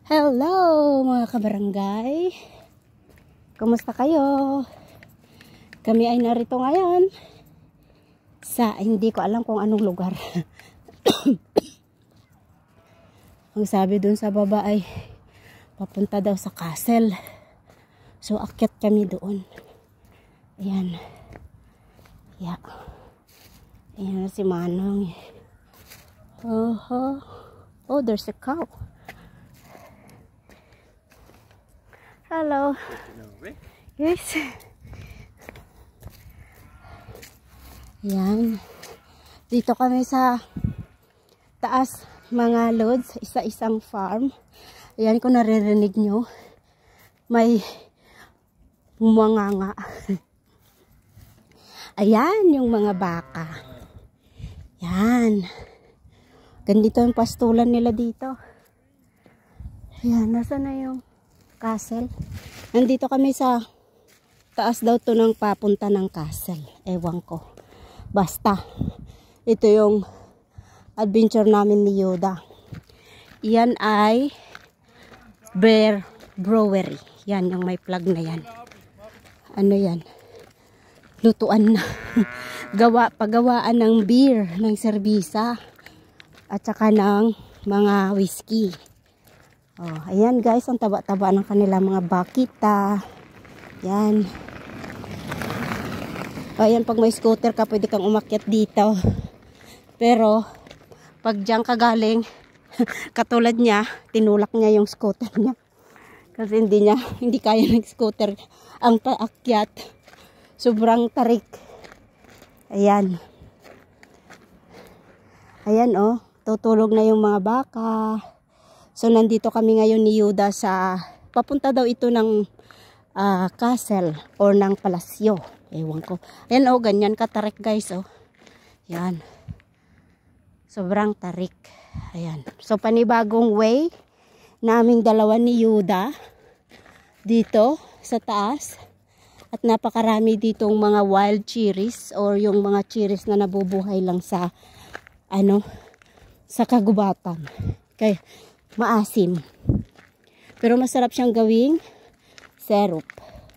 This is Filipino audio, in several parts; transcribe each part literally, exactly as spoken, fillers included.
Hello mga kabarangay, kumusta kayo? Kami ay narito ngayon sa hindi ko alam kung anong lugar. Ang sabi dun sa baba ay papunta daw sa castle, so akyat kami doon. Ayan, yeah. Ayan si Manong. Oh, oh. Oh, there's a cow. Hello. Yes. Yan. Dito kami sa taas mga lods, isa-isang farm. Ayan kung naririnig nyo. May mumanganga. Ayan yung mga baka. Yan. Ganito yung pastulan nila dito. Ayan, nasa na yung castle. Nandito kami sa taas daw to ng papunta ng castle. Ewan ko. Basta. Ito yung adventure namin ni Yoda. Yan ay Bear Brewery. Yan yung may plug na yan. Ano yan? Lutuan na. Gawa, paggawaan ng beer, ng serbisa. At saka ng mga whiskey. Oh, ayan guys, ang taba-taba ng kanila mga bakita. Yan. Oh, ayan, pag may scooter ka, pwede kang umakyat dito. Pero, pag diyan ka galing, katulad niya, tinulak niya yung scooter niya. Kasi hindi niya, hindi kaya ng scooter ang paakyat. Sobrang tarik. Ayan. Ayan oh, tutulog na yung mga baka. So, nandito kami ngayon ni Yoda sa, papunta daw ito ng uh, castle or ng palasyo. Ewan ko. Ayan o, oh, ganyan katarik guys o. Oh. Yan. Sobrang tarik. Ayan. So, panibagong way naming dalawa ni Yoda dito sa taas. At napakarami ditong mga wild cherries or yung mga cherries na nabubuhay lang sa, ano, sa kagubatan. Kaya, maasim. Pero masarap siyang gawing syrup.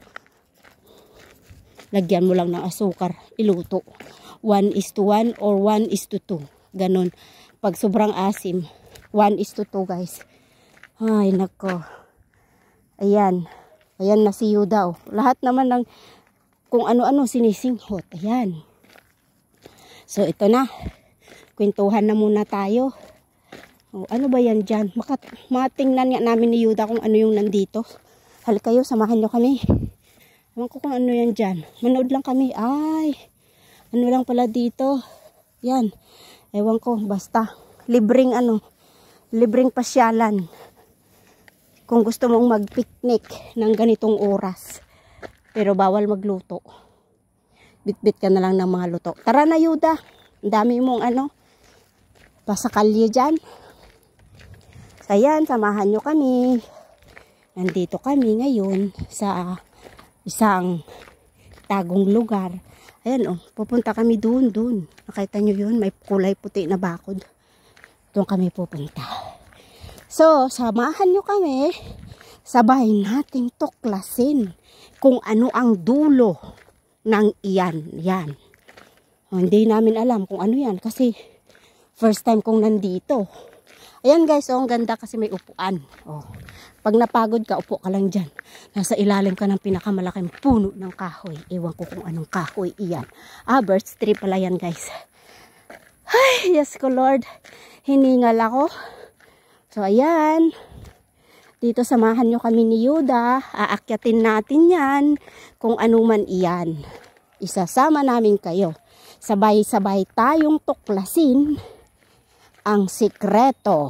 Lagyan mo lang ng asukar. Iluto. one is to one or one is to two. Ganon. Pag sobrang asim, one is to two guys. Ay, nako. Ayan. Ayan na si Yoda. Oh. Lahat naman ng kung ano-ano sinisinghot. Ayan. So, ito na. Kwentuhan na muna tayo. Oh, ano ba yan dyan? Makat matingnan nga namin ni Yoda kung ano yung nandito. Hal kayo, samahan nyo kami. Ewan ko kung ano yan dyan. Manood lang kami. Ay, ano lang pala dito. Yan. Ewan ko, basta. Libreng ano, libreng pasyalan. Kung gusto mong mag-picnic ng ganitong oras. Pero bawal magluto. Bit-bit ka na lang ng mga luto. Tara na Yoda. Ang dami mong ano, pasakalye dyan. Ayan, samahan nyo kami. Nandito kami ngayon sa isang tagong lugar. Ayan oh, pupunta kami doon, doon. Nakita nyo yun, may kulay puti na bakod. Doon kami pupunta. So, samahan nyo kami. Sabay nating tuklasin kung ano ang dulo ng iyan. Yan. Oh, hindi namin alam kung ano yan kasi first time kong nandito. Ayan guys, oh, ang ganda kasi may upuan. Oh. Pag napagod ka, upo ka lang dyan. Nasa ilalim ka ng pinakamalaking puno ng kahoy. Ewan ko kung anong kahoy iyan. Ah, birch tree pala yan guys. Ay, yes ko Lord. Hiningal ako. So ayan. Dito samahan nyo kami ni Yoda. Aakyatin natin yan. Kung ano man iyan. Isasama namin kayo. Sabay-sabay tayong tuklasin ang sikreto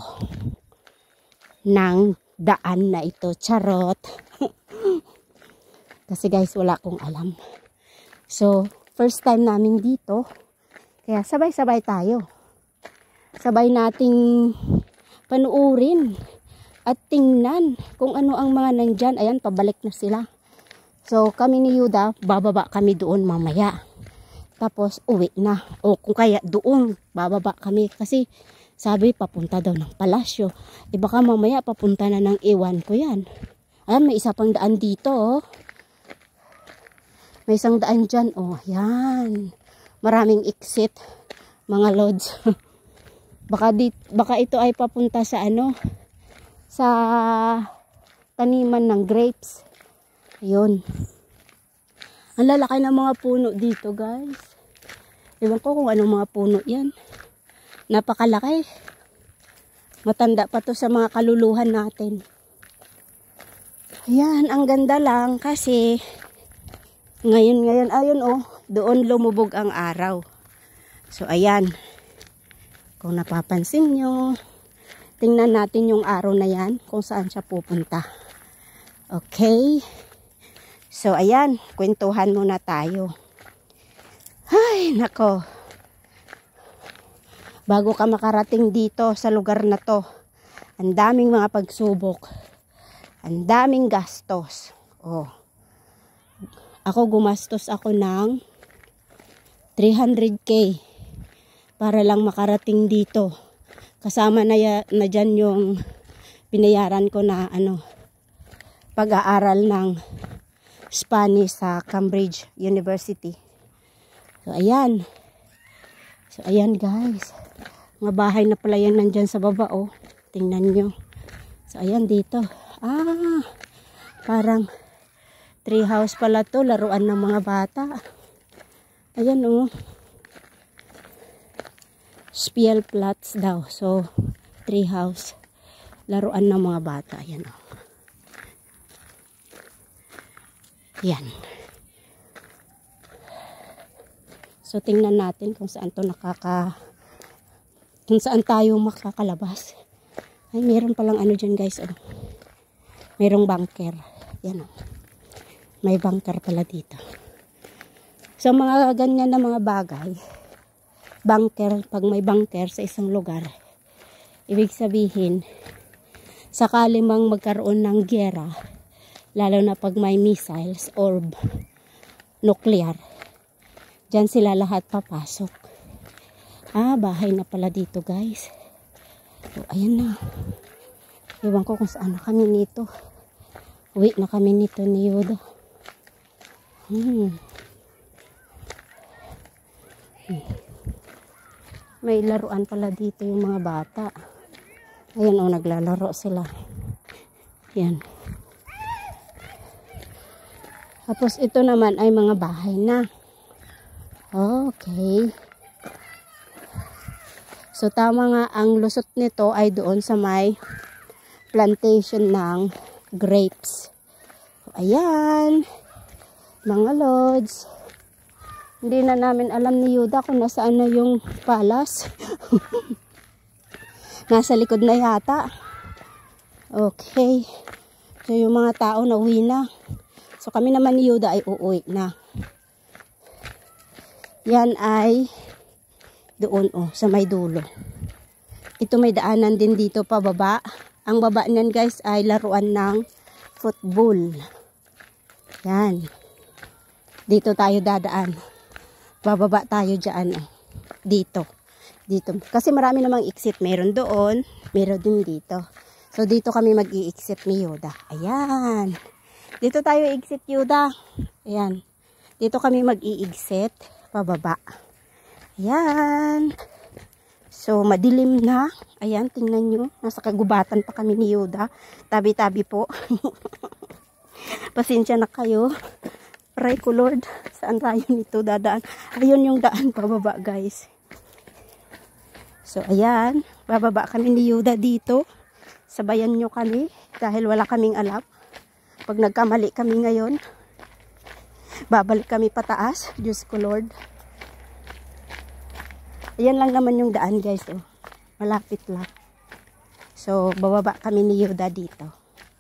ng daan na ito. Charot. Kasi guys, wala akong alam. So, first time namin dito. Kaya sabay-sabay tayo. Sabay nating panuurin at tingnan kung ano ang mga nandyan. Ayan, pabalik na sila. So, kami ni Yoda, bababa kami doon mamaya. Tapos, uwi na. O kung kaya doon, bababa kami. Kasi, Sabi, papunta daw ng palasyo. E baka mamaya papunta na ng iwan ko yan. Ayan, may isa pang daan dito, oh. May isang daan dyan, oh. Yan. Maraming exit, mga lods. baka, di, baka ito ay papunta sa ano, sa taniman ng grapes. Ayun. Ang lalaki ng mga puno dito, guys. Ewan ko kung anong mga puno yan. Napakalaki. Matanda pa to sa mga kaluluhan natin. Ayan, ang ganda lang kasi ngayon, ngayon, ayun oh, doon lumubog ang araw. So, ayan. Kung napapansin nyo, tingnan natin yung araw na yan, kung saan siya pupunta. Okay. So, ayan, kwentuhan muna tayo. Ay, nako. Bago ka makarating dito sa lugar na to, ang daming mga pagsubok. Ang daming gastos. Oh. Ako gumastos ako ng three hundred K para lang makarating dito. Kasama na, ya, na dyan yung binayaran ko na ano, pag-aaral ng Spanish sa Cambridge University. So, ayan. So, ayan guys. Mga bahay na pala yan nandyan sa baba, oh. Tingnan nyo. So, ayan dito. Ah, parang tree house pala to. Laruan ng mga bata. Ayan, oh. Spielplatz daw. So, tree house. Laruan ng mga bata. Ayan, oh. Ayan. So, tingnan natin kung saan to nakaka... kung saan tayo makakalabas. Ay, meron palang ano dyan guys, oh. Merong bunker. Yan, oh. May bunker pala dito. So, mga ganyan na mga bagay, bunker, pag may bunker sa isang lugar, ibig sabihin, sakali mang magkaroon ng giyera, lalo na pag may missiles or nuclear, dyan sila lahat papasok. Ah, bahay na pala dito guys. So, ayan na. Iwan ko kung saan na kami nito. Uwi na kami nito ni Yoda. Hmm. Hmm. May laruan pala dito yung mga bata. Ayan o, oh, naglalaro sila. Yan. Tapos ito naman ay mga bahay na. Okay. So, tama nga, ang lusot nito ay doon sa may plantation ng grapes. So, ayan. Mga lods. Hindi na namin alam ni Yuda kung nasaan na yung palas. Nasa likod na yata. Okay. So, yung mga tao na uwi na. So, kami naman ni Yuda ay uuwi na. Yan ay doon, oh, sa may dulo. Ito may daanan din dito pababa. Ang baba niyan guys ay laruan ng football. Yan. Dito tayo dadaan. Bababa tayo dyan, oh. Dito. Dito. Kasi marami namang exit. Meron doon. Meron din dito. So dito kami mag-i-exit ni Yoda. Ayan. Dito tayo exit Yoda. Ayan. Dito kami mag-i-exit pababa. Ayan. So, madilim na. Ayan, tingnan nyo. Nasa kagubatan pa kami ni Yoda. Tabi-tabi po. Pasensya na kayo. Pray ko, Lord. Saan tayo nito dadaan? Ayun yung daan pababa, guys. So, ayan. Bababa kami ni Yoda dito. Sabayan nyo kami. Dahil wala kaming alam. Pag nagkamali kami ngayon, babalik kami pataas. Diyos ko, Lord. Ayan lang naman yung daan guys, oh. Malapit lang. So, bababa kami ni Yoda dito.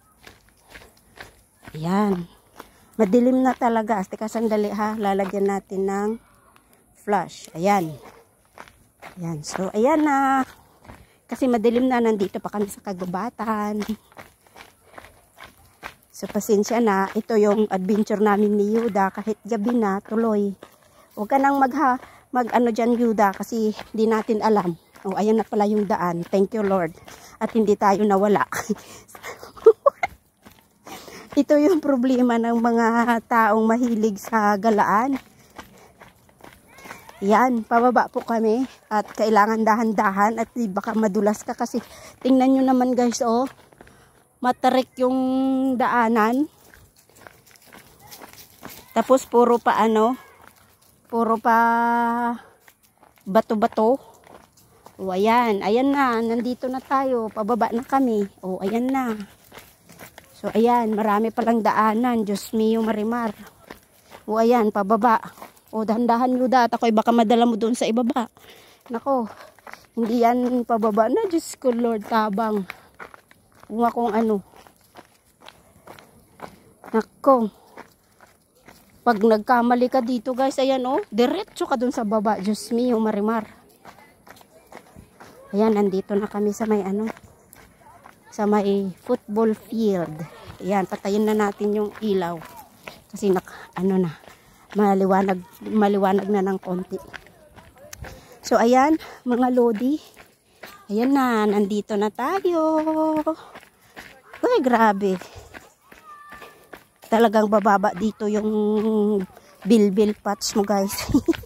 Ayan. Madilim na talaga. Teka sandali ha. Lalagyan natin ng flash. Ayan. Ayan. So, ayan na. Kasi madilim na. Nandito pa kami sa kagubatan. So, pasensya na. Ito yung adventure namin ni Yoda. Kahit gabi na, tuloy. Huwag ka nang magha... mag ano dyan Yuda kasi di natin alam Oh, ayan na pala yung daan. Thank you, Lord. At hindi tayo nawala. Ito yung problema ng mga taong mahilig sa galaan. Yan, pababa po kami. At kailangan dahan-dahan at baka madulas ka kasi tingnan nyo naman guys, oh. Matarik yung daanan. Tapos puro pa ano, puro pa bato-bato. O ayan, ayan na, nandito na tayo, pababa na kami. O ayan na. So ayan, marami palang daanan, Diyos mio marimar. O ayan, pababa. O dahan-dahan Yuda, at ako'y baka madala mo doon sa ibaba. Nako, hindi yan pababa na, Diyos ko Lord, tabang. Kung akong ano. Nako. Pag nagkamali ka dito guys, ayan o, diretso ka dun sa baba, Diyos mio marimar. Ayan, nandito na kami sa may ano, sa may football field. Ayan, patayin na natin yung ilaw. Kasi nak, ano na, maliwanag, maliwanag na ng konti. So ayan, mga lodi. Ayan na, nandito na tayo. Uy, grabe. Talagang bababa dito yung bilbil patch mo guys.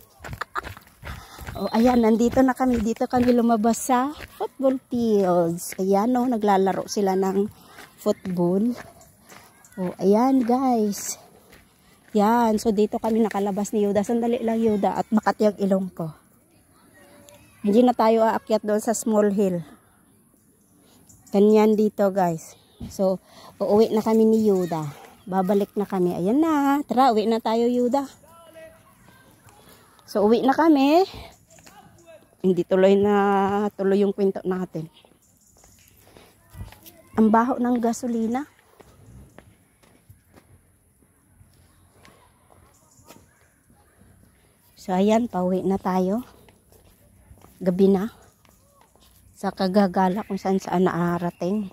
O ayan, nandito na kami. Dito kami lumabas sa football fields. Ayan o, naglalaro sila ng football. O ayan guys. Yan, so dito kami nakalabas ni Yuda. Sandali lang Yuda at makatiyag ilong ko. Hindi na tayo aakyat doon sa small hill. Ganyan dito guys. So, uuwi na kami ni Yuda. Babalik na kami. Ayan na. Tara, uwi na tayo Yuda. So, uwi na kami. Hindi tuloy na tuloy yung kwento natin. Ang baho ng gasolina. So, ayan. Pauwi na tayo. Gabi na. Sa kagagala kung saan saan naarating.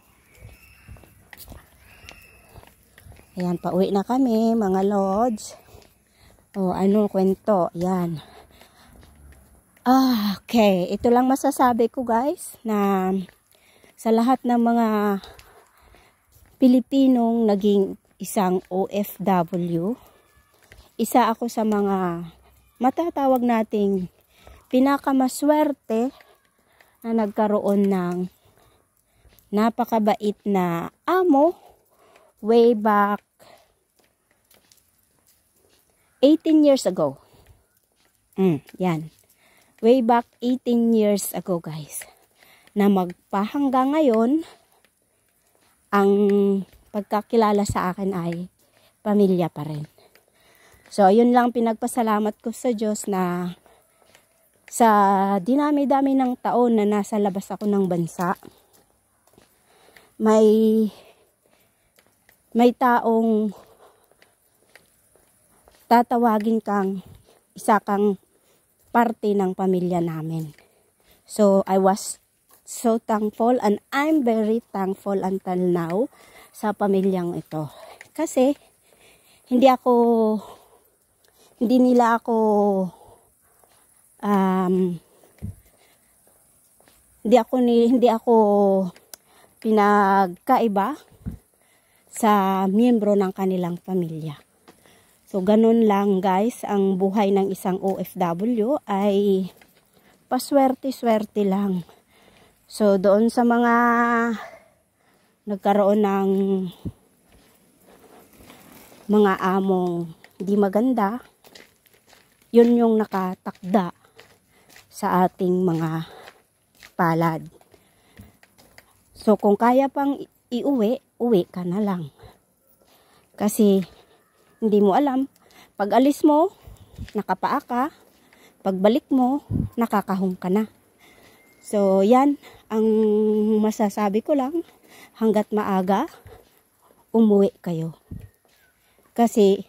Ayan, pauwi na kami, mga lords. O, ano kwento? Ayan. Ah, okay. Ito lang masasabi ko, guys, na sa lahat ng mga Pilipinong naging isang O F W, isa ako sa mga matatawag nating pinakamaswerte na nagkaroon ng napakabait na amo way back eighteen years ago. Mm, yan. Way back eighteen years ago, guys. Na magpahanggang ngayon, ang pagkakilala sa akin ay pamilya pa rin. So, yun lang pinagpasalamat ko sa Diyos na sa dinami-dami ng taon na nasa labas ako ng bansa, may may taong tatawagin kang isa kang parte ng pamilya namin. So, I was so thankful and I'm very thankful until now sa pamilyang ito. Kasi, hindi ako, hindi nila ako, um, hindi ako, ni, hindi ako pinagkaiba sa miyembro ng kanilang pamilya. So, ganun lang guys, ang buhay ng isang O F W ay paswerte-swerte lang. So, doon sa mga nagkaroon ng mga among di maganda, yun yung nakatakda sa ating mga palad. So, kung kaya pang iuwi, uwi ka na lang. Kasi, hindi mo alam, pag alis mo, nakapaa ka, pagbalik mo, nakakahong ka na. So, yan, ang masasabi ko lang, hanggat maaga, umuwi kayo. Kasi,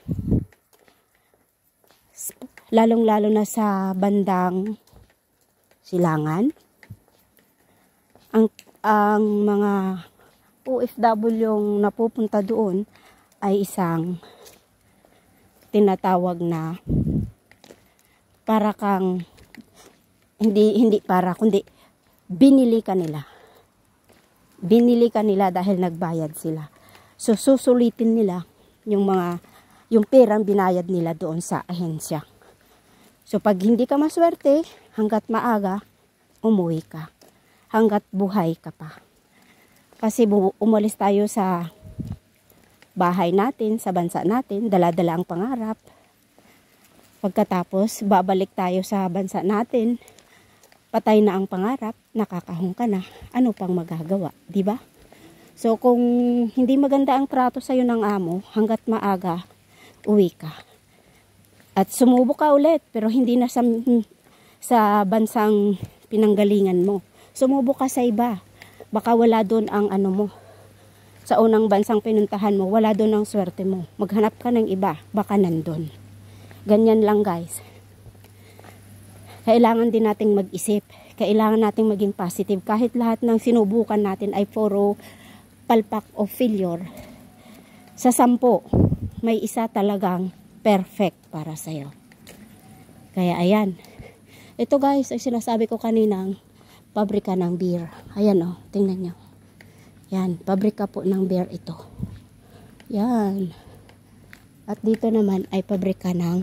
lalong-lalo na sa bandang Silangan, ang, ang mga O F W yung napupunta doon ay isang tinatawag na para kang hindi hindi para kundi binili ka nila. Binili ka nila dahil nagbayad sila. So, susulitin nila yung mga, yung perang binayad nila doon sa ahensya. So, pag hindi ka maswerte, hanggat maaga, umuwi ka. Hanggat buhay ka pa. Kasi umalis tayo sa bahay natin, sa bansa natin, dala-dala ang pangarap. Pagkatapos, babalik tayo sa bansa natin, patay na ang pangarap, nakakahong ka na, ano pang magagawa, di ba? So, kung hindi maganda ang trato sa'yo ng amo, hanggat maaga, uwi ka. At sumubok ka ulit, pero hindi na sa, sa bansang pinanggalingan mo. Sumubok ka sa iba. Baka wala doon ang ano mo. Sa unang bansang pinuntahan mo, wala doon ang swerte mo. Maghanap ka ng iba, baka nandun. Ganyan lang guys. Kailangan din nating mag-isip. Kailangan nating maging positive. Kahit lahat ng sinubukan natin ay puro palpak o failure. Sa sampo, may isa talagang perfect para sa'yo. Kaya ayan. Ito guys, ay sinasabi ko kaninang pabrika ng beer. Ayan o, oh, tingnan nyo. Yan, pabrika po ng beer ito. Yan. At dito naman ay pabrika ng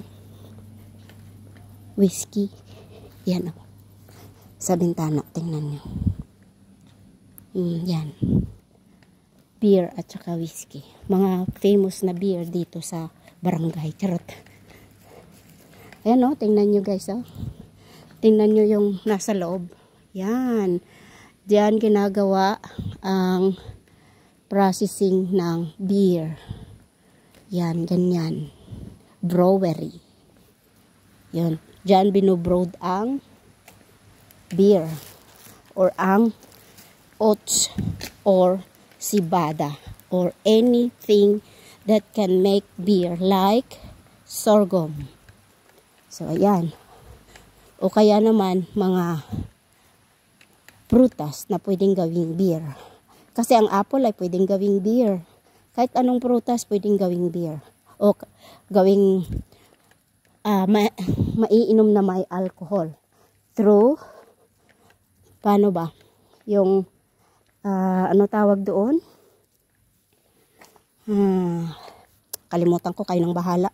whiskey. Yan o. Oh. Sa bintana, tingnan nyo. Mm, yan. Beer at saka whiskey. Mga famous na beer dito sa barangay. Charot. Ayan o, oh, tingnan nyo guys o. Oh. Tingnan nyo yung nasa loob. Yan. Diyan ginagawa ang processing ng beer. Yan, ganyan. Brewery. Yan. Diyan binubrewed ang beer. Or ang oats or cibada. Or anything that can make beer like sorghum. So, ayan. O kaya naman mga prutas na pwedeng gawing beer. Kasi ang apple ay pwedeng gawing beer. Kahit anong prutas pwedeng gawing beer. O gawing uh, ma maiinom na may alcohol. Through, paano ba? Yung, uh, ano tawag doon? Hmm, kalimutan ko, kayo nang bahala.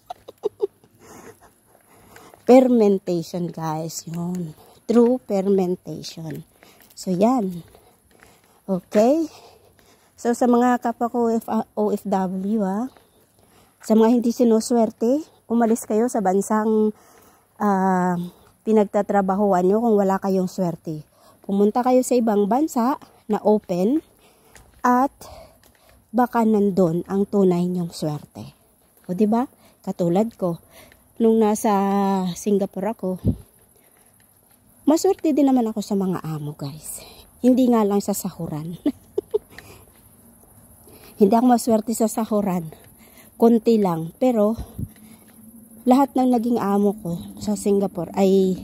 Fermentation guys. Yun. Through fermentation. So, yan. Okay. So, sa mga kapwa ko O F W, ha, sa mga hindi sinuswerte, umalis kayo sa bansang uh, pinagtatrabahuan nyo kung wala kayong swerte. Pumunta kayo sa ibang bansa na open at baka nandun ang tunay nyong swerte. O, diba? Katulad ko, nung nasa Singapore ako, maswerte din naman ako sa mga amo, guys. Hindi nga lang sa sahuran. Hindi ako maswerte sa sahuran. Konti lang. Pero, lahat ng naging amo ko sa Singapore ay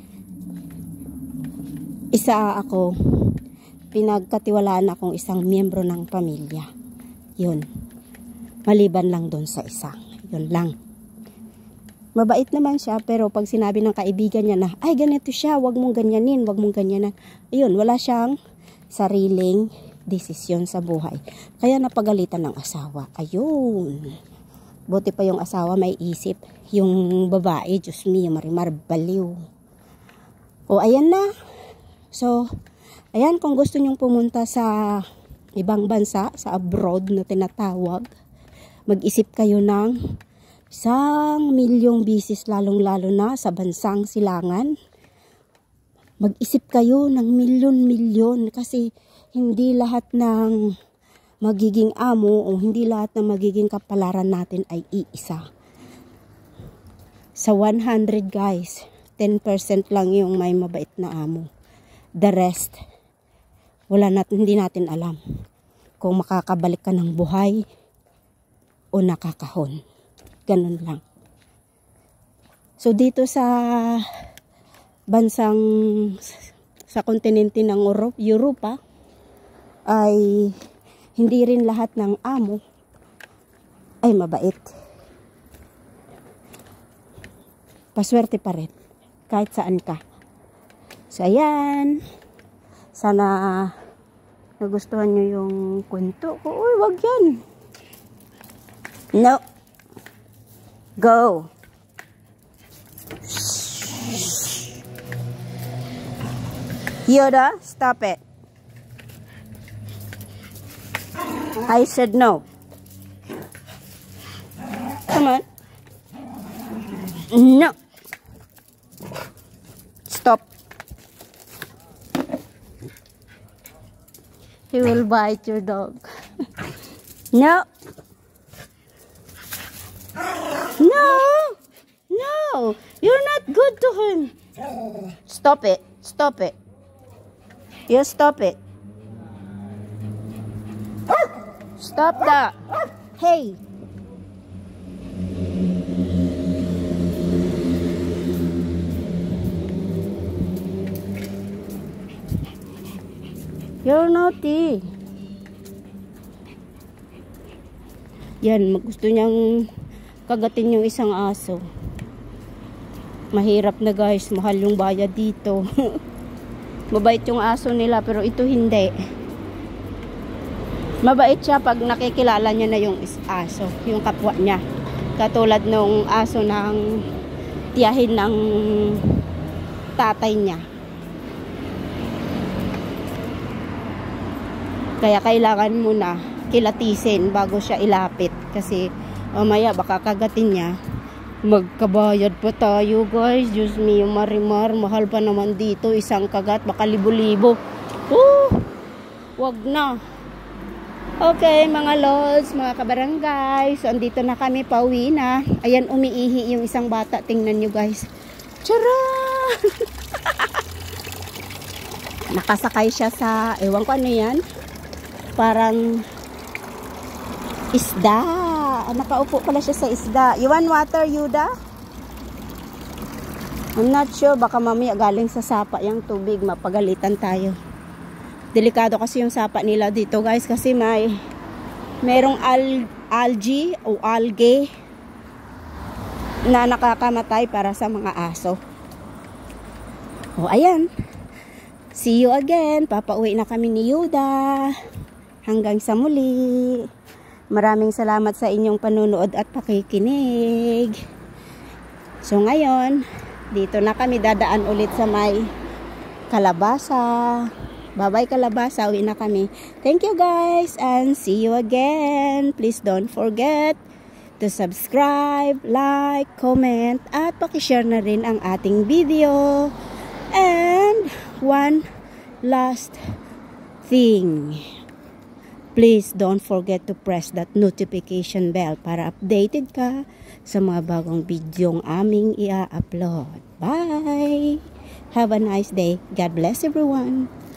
isa ako, pinagkatiwalaan akong isang miyembro ng pamilya. Yun. Maliban lang doon sa isa. Yun lang. Mabait naman siya, pero pag sinabi ng kaibigan niya na, ay ganito siya, wag mong ganyanin, wag mong ganyanan. Ayun, wala siyang sariling desisyon sa buhay. Kaya napagalitan ng asawa. Ayun. Buti pa yung asawa may isip. Yung babae, Diyos mio, marimar, baliw. O, ayan na. So, ayan, kung gusto nyong pumunta sa ibang bansa, sa abroad na tinatawag, mag-isip kayo ng isang milyong bisis, lalong-lalo na sa bansang silangan. Mag-isip kayo ng milyon-milyon kasi hindi lahat ng magiging amo o hindi lahat ng magiging kapalaran natin ay iisa. Sa one hundred guys, ten percent lang yung may mabait na amo. The rest, wala natin, hindi natin alam kung makakabalik ka ng buhay o nakakahon. Ganun lang. So, dito sa bansang sa kontinente ng Europa ay hindi rin lahat ng amo ay mabait. Paswerte pa rin kahit saan ka. So, ayan. Sana nagustuhan nyo yung kwento ko. Uy, wag yan. No. Go. Yoda, stop it. I said no. Come on. No. Stop. He will bite your dog. No. No. No. You're not good to him. Stop it. Stop it. You stop it. Stop that. Hey. You're naughty. Yan, gusto niyang kagatin yung isang aso. Mahirap na guys, mahal yung bayad dito. Mabait yung aso nila pero ito hindi. Mabait siya pag nakikilala niya na yung aso, yung kapwa niya. Katulad nung aso ng tiyahin ng tatay niya. Kaya kailangan mo na kilatisin bago siya ilapit. Kasi mamaya baka kagatin niya. Magkabayad pa tayo guys. Diyos me, marimar. Mahal pa naman dito. Isang kagat. Baka libo-libo. Oh, wag na. Okay mga lods, mga kabarangay. So andito na kami. Pauwi na. Ayan, umiihi yung isang bata. Tingnan nyo guys. Charan! Nakasakay siya sa, ewan ko ano yan. Parang isda. Nakaupo pala siya sa isda. You want water, Yuda? I'm not sure. Baka mamaya galing sa sapa yung tubig. Mapagalitan tayo. Delikado kasi yung sapa nila dito guys. Kasi may merong al algae o algae na nakakamatay para sa mga aso. O ayan. See you again. Papauwi na kami ni Yuda. Hanggang sa muli. Maraming salamat sa inyong panunood at pakikinig. So ngayon, dito na kami dadaan ulit sa may Kalabasa. Bye-bye Kalabasa, uwi na kami. Thank you guys and see you again. Please don't forget to subscribe, like, comment at pakishare na rin ang ating video. And one last thing. Please don't forget to press that notification bell para updated ka sa mga bagong videong aming i-upload. Bye! Have a nice day. God bless everyone.